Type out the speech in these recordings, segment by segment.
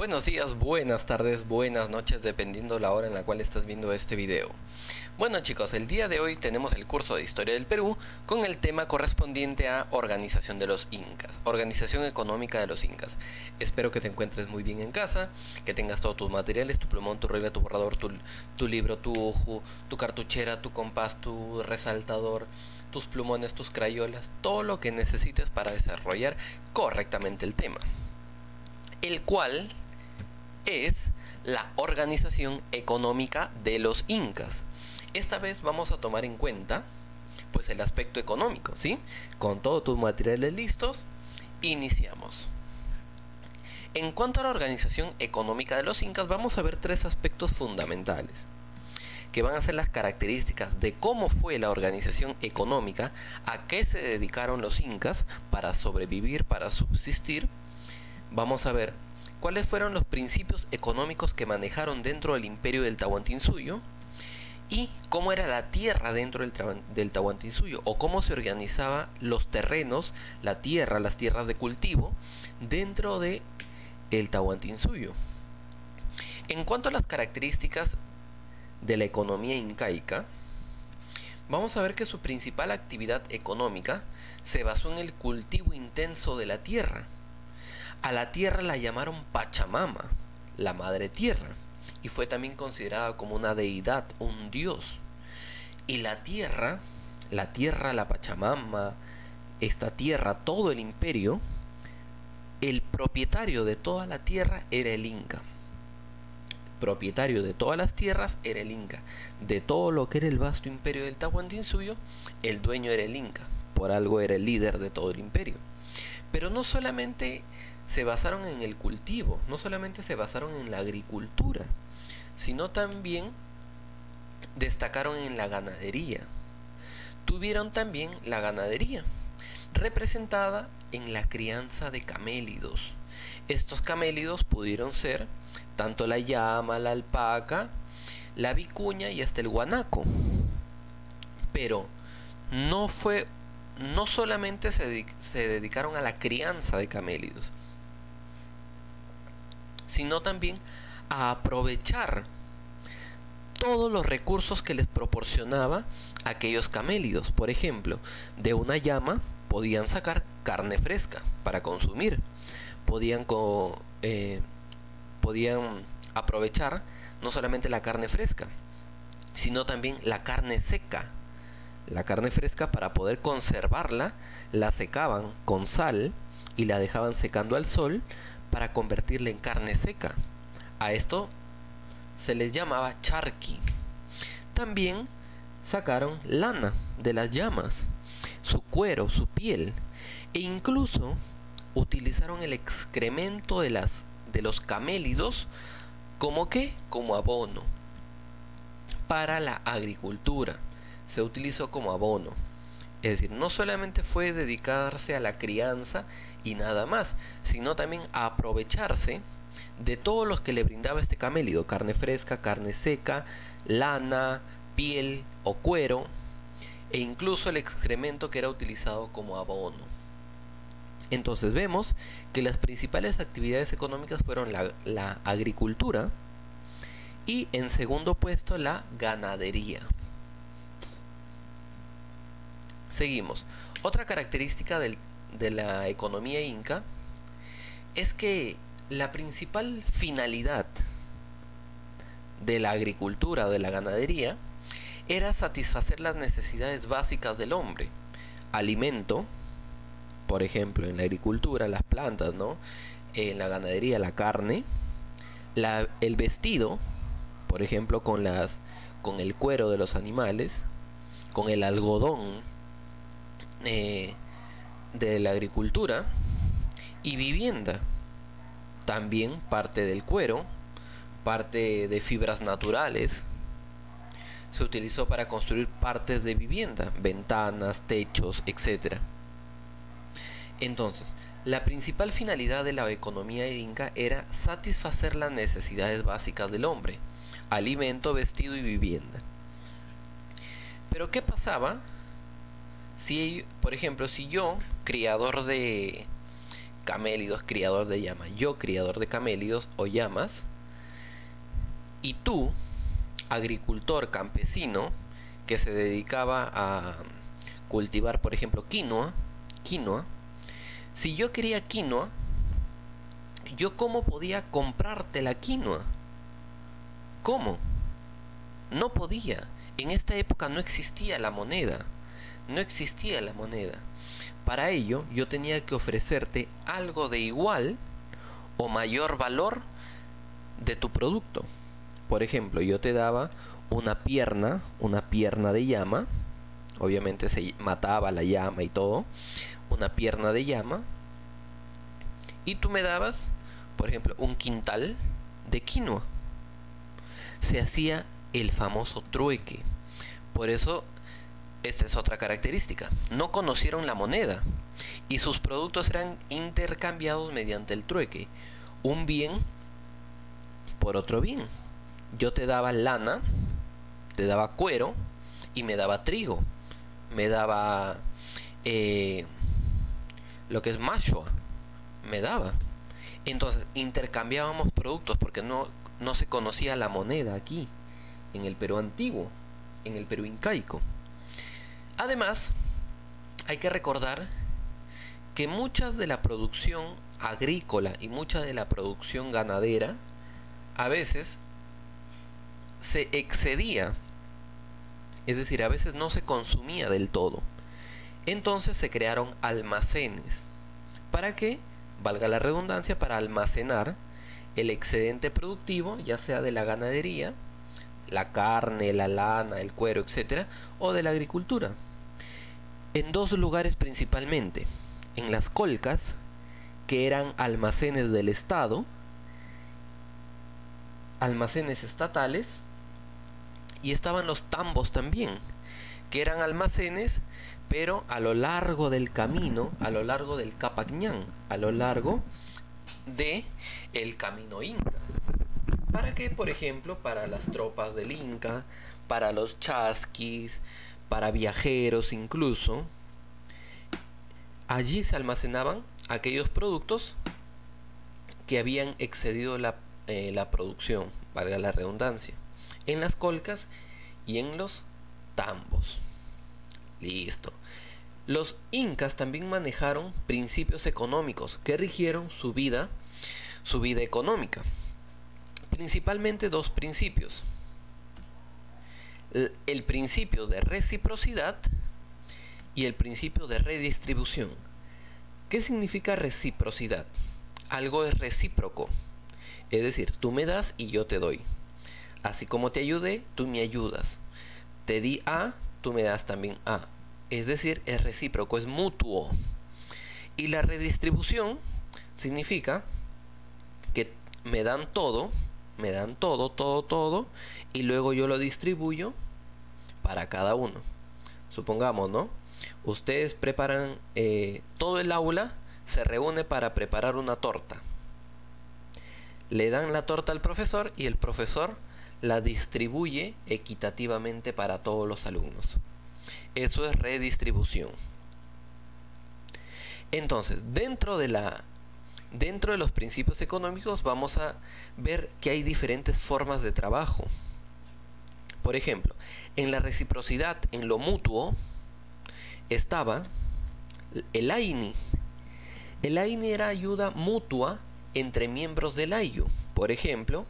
Buenos días, buenas tardes, buenas noches, dependiendo la hora en la cual estás viendo este video. Bueno chicos, el día de hoy tenemos el curso de Historia del Perú con el tema correspondiente a Organización de los Incas, Organización Económica de los Incas. Espero que te encuentres muy bien en casa, que tengas todos tus materiales, tu plumón, tu regla, tu borrador, tu libro, tu hojo, tu cartuchera, tu compás, tu resaltador, tus plumones, tus crayolas, todo lo que necesites para desarrollar correctamente el tema, el cual es la organización económica de los incas. Esta vez vamos a tomar en cuenta pues el aspecto económico, ¿sí? Con todos tus materiales listos, iniciamos. En cuanto a la organización económica de los incas, vamos a ver tres aspectos fundamentales que van a ser las características de cómo fue la organización económica, a qué se dedicaron los incas para sobrevivir, para subsistir. Vamos a ver cuáles fueron los principios económicos que manejaron dentro del imperio del Tahuantinsuyo y cómo era la tierra dentro del Tahuantinsuyo, o cómo se organizaba los terrenos, la tierra, las tierras de cultivo dentro de el Tahuantinsuyo. En cuanto a las características de la economía incaica, vamos a ver que su principal actividad económica se basó en el cultivo intenso de la tierra. A la tierra la llamaron Pachamama, la madre tierra, y fue también considerada como una deidad, un dios. Y la tierra, la Pachamama, esta tierra, todo el imperio, el propietario de toda la tierra era el Inca. Propietario de todas las tierras era el Inca. De todo lo que era el vasto imperio del Tahuantinsuyo, el dueño era el Inca. Por algo era el líder de todo el imperio. Pero no solamente se basaron en el cultivo, no solamente se basaron en la agricultura, sino también destacaron en la ganadería. Tuvieron también la ganadería, representada en la crianza de camélidos. Estos camélidos pudieron ser tanto la llama, la alpaca, la vicuña y hasta el guanaco. Pero no solamente se dedicaron a la crianza de camélidos, sino también a aprovechar todos los recursos que les proporcionaba aquellos camélidos. Por ejemplo, de una llama podían sacar carne fresca para consumir, podían aprovechar no solamente la carne fresca, sino también la carne seca. La carne fresca, para poder conservarla, la secaban con sal y la dejaban secando al sol para convertirla en carne seca. A esto se les llamaba charqui. También sacaron lana de las llamas, su cuero, su piel, e incluso utilizaron el excremento de los camélidos como abono para la agricultura. Se utilizó como abono. Es decir, no solamente fue dedicarse a la crianza y nada más, sino también a aprovecharse de todos los que le brindaba este camélido: carne fresca, carne seca, lana, piel o cuero, e incluso el excremento que era utilizado como abono. Entonces vemos que las principales actividades económicas fueron la agricultura y, en segundo puesto, la ganadería. Seguimos. Otra característica de la economía inca es que la principal finalidad de la agricultura o de la ganadería era satisfacer las necesidades básicas del hombre. Alimento, por ejemplo, en la agricultura, las plantas, ¿no? En la ganadería, la carne, el vestido, por ejemplo, con el cuero de los animales, con el algodón de la agricultura, y vivienda, también parte del cuero, parte de fibras naturales se utilizó para construir partes de vivienda, ventanas, techos, etc. Entonces, la principal finalidad de la economía inca era satisfacer las necesidades básicas del hombre: alimento, vestido y vivienda. Pero ¿qué pasaba si, por ejemplo, si yo, criador de camélidos, criador de llama, yo criador de camélidos o llamas, y tú, agricultor campesino, que se dedicaba a cultivar, por ejemplo, quinoa, si yo quería quinoa, ¿yo cómo podía comprarte la quinoa? ¿Cómo? No podía. En esta época no existía la moneda. No existía la moneda. Para ello, yo tenía que ofrecerte algo de igual o mayor valor de tu producto. Por ejemplo, yo te daba una pierna de llama. Obviamente se mataba la llama y todo. Una pierna de llama. Y tú me dabas, por ejemplo, un quintal de quinoa. Se hacía el famoso trueque. Por eso, esta es otra característica. No conocieron la moneda y sus productos eran intercambiados mediante el trueque. Un bien por otro bien. Yo te daba lana, te daba cuero y me daba trigo. Me daba lo que es mashua. Me daba. Entonces intercambiábamos productos porque no se conocía la moneda aquí, en el Perú antiguo, en el Perú incaico. Además, hay que recordar que mucha de la producción agrícola y mucha de la producción ganadera a veces se excedía, es decir, a veces no se consumía del todo. Entonces se crearon almacenes. ¿Para qué? Valga la redundancia, para almacenar el excedente productivo, ya sea de la ganadería, la carne, la lana, el cuero, etcétera, o de la agricultura. En dos lugares principalmente: en las colcas, que eran almacenes del Estado, almacenes estatales, y estaban los tambos también, que eran almacenes, pero a lo largo del camino, a lo largo del Capacñán, a lo largo de el camino inca. ¿Para qué? Por ejemplo, para las tropas del Inca, para los chasquis, para viajeros incluso. Allí se almacenaban aquellos productos que habían excedido la producción, valga la redundancia, en las colcas y en los tambos. Listo. Los incas también manejaron principios económicos que rigieron su vida económica. Principalmente dos principios: el principio de reciprocidad y el principio de redistribución. ¿Qué significa reciprocidad? Algo es recíproco, es decir, tú me das y yo te doy. Así como te ayudé, tú me ayudas. Te di A, tú me das también A. Es decir, es recíproco, es mutuo. Y la redistribución significa que me dan todo, todo, y luego yo lo distribuyo para cada uno. Supongamos, ¿no? Ustedes preparan, todo el aula se reúne para preparar una torta. Le dan la torta al profesor y el profesor la distribuye equitativamente para todos los alumnos. Eso es redistribución. Entonces, dentro de los principios económicos vamos a ver que hay diferentes formas de trabajo. Por ejemplo, en la reciprocidad, en lo mutuo, estaba el AINI. El AINI era ayuda mutua entre miembros del ayllu. Por ejemplo,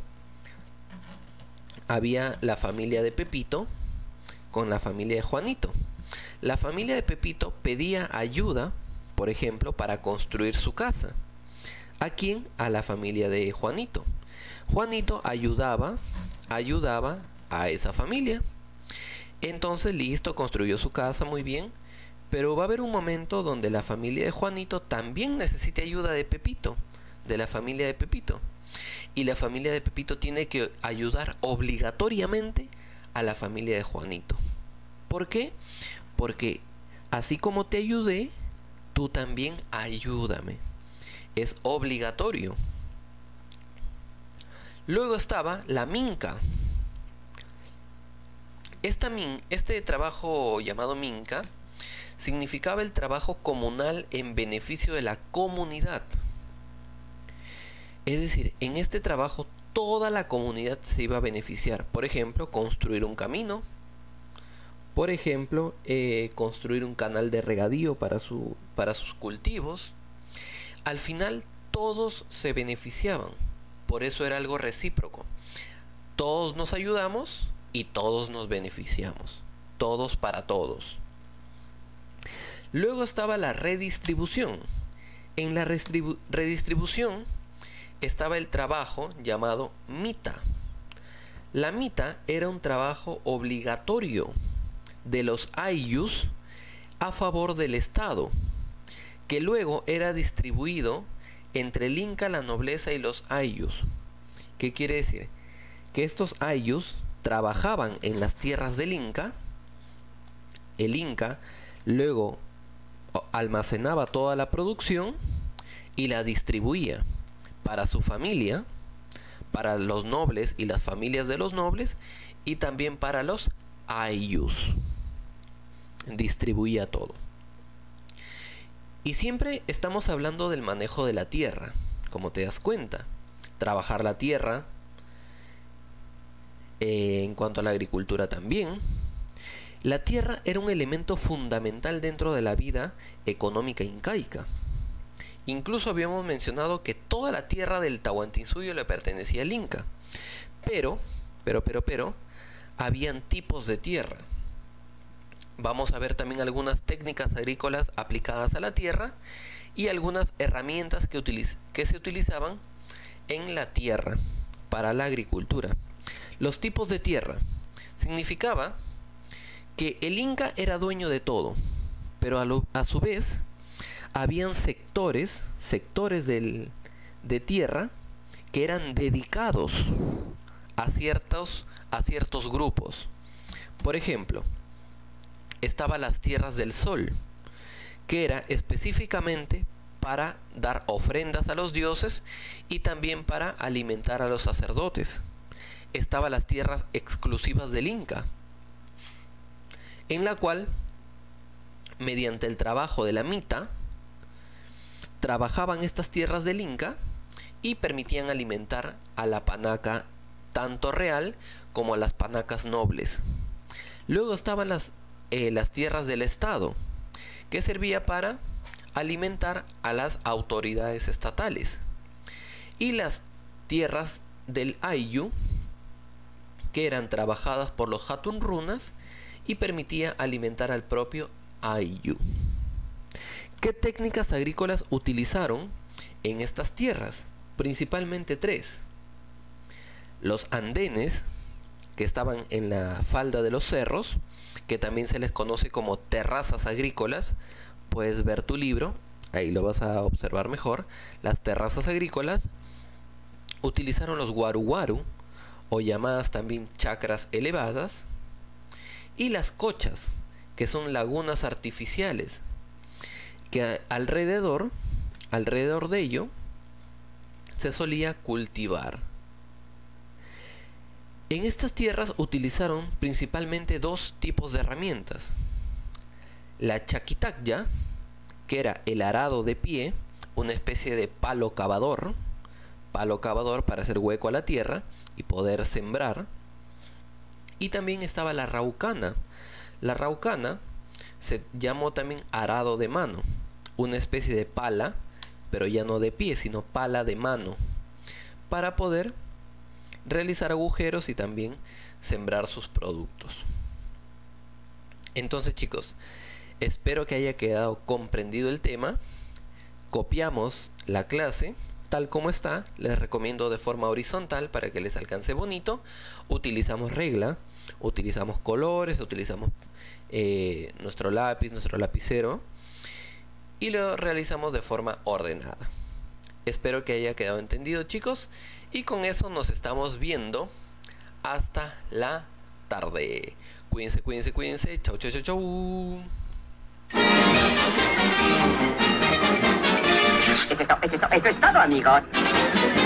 había la familia de Pepito con la familia de Juanito. La familia de Pepito pedía ayuda, por ejemplo, para construir su casa. ¿A quién? A la familia de Juanito. Juanito ayudaba a esa familia. Entonces, listo, construyó su casa muy bien. Pero va a haber un momento donde la familia de Juanito también necesita ayuda de Pepito, de la familia de Pepito. Y la familia de Pepito tiene que ayudar obligatoriamente a la familia de Juanito. ¿Por qué? Porque así como te ayudé, tú también ayúdame. Es obligatorio. Luego estaba la minca. Este trabajo llamado minca significaba el trabajo comunal en beneficio de la comunidad. Es decir, en este trabajo toda la comunidad se iba a beneficiar. Por ejemplo, construir un camino. Por ejemplo, construir un canal de regadío para sus cultivos. Al final todos se beneficiaban. Por eso era algo recíproco. Todos nos ayudamos y todos nos beneficiamos. Todos para todos. Luego estaba la redistribución. En la redistribución estaba el trabajo llamado mita. La mita era un trabajo obligatorio de los ayllus a favor del Estado, que luego era distribuido entre el Inca, la nobleza y los ayllus. ¿Qué quiere decir? Que estos ayllus trabajaban en las tierras del Inca. El Inca luego almacenaba toda la producción y la distribuía para su familia, para los nobles y las familias de los nobles, y también para los ayllus. Distribuía todo. Y siempre estamos hablando del manejo de la tierra, como te das cuenta. Trabajar la tierra, en cuanto a la agricultura también. La tierra era un elemento fundamental dentro de la vida económica incaica. Incluso habíamos mencionado que toda la tierra del Tahuantinsuyo le pertenecía al Inca. Pero, habían tipos de tierra. Vamos a ver también algunas técnicas agrícolas aplicadas a la tierra y algunas herramientas que se utilizaban en la tierra para la agricultura. Los tipos de tierra significaba que el Inca era dueño de todo, pero a su vez habían sectores de tierra que eran dedicados a ciertos grupos. Por ejemplo, estaban las tierras del sol, que era específicamente para dar ofrendas a los dioses y también para alimentar a los sacerdotes. Estaban las tierras exclusivas del Inca, en la cual, mediante el trabajo de la mita, trabajaban estas tierras del Inca y permitían alimentar a la panaca tanto real como a las panacas nobles. Luego estaban las tierras del Estado, que servía para alimentar a las autoridades estatales, y las tierras del Ayllu, que eran trabajadas por los Hatun Runas y permitía alimentar al propio Ayllu. ¿Qué técnicas agrícolas utilizaron en estas tierras? Principalmente tres. Los andenes, que estaban en la falda de los cerros, que también se les conoce como terrazas agrícolas. Puedes ver tu libro, ahí lo vas a observar mejor. Las terrazas agrícolas utilizaron los guaru, o llamadas también chacras elevadas, y las cochas, que son lagunas artificiales, que alrededor de ello se solía cultivar. En estas tierras utilizaron principalmente dos tipos de herramientas. La chaquitacya, que era el arado de pie, una especie de palo cavador para hacer hueco a la tierra y poder sembrar. Y también estaba la raucana. La raucana se llamó también arado de mano, una especie de pala, pero ya no de pie, sino pala de mano, para poder realizar agujeros y también sembrar sus productos. Entonces, chicos, espero que haya quedado comprendido el tema. Copiamos la clase tal como está. Les recomiendo de forma horizontal para que les alcance bonito. Utilizamos regla, utilizamos colores, utilizamos nuestro lápiz, nuestro lapicero, y lo realizamos de forma ordenada. Espero que haya quedado entendido, chicos, y con eso nos estamos viendo hasta la tarde. Cuídense, cuídense, cuídense. Chau, chau, chau, chau. Eso es todo, amigos.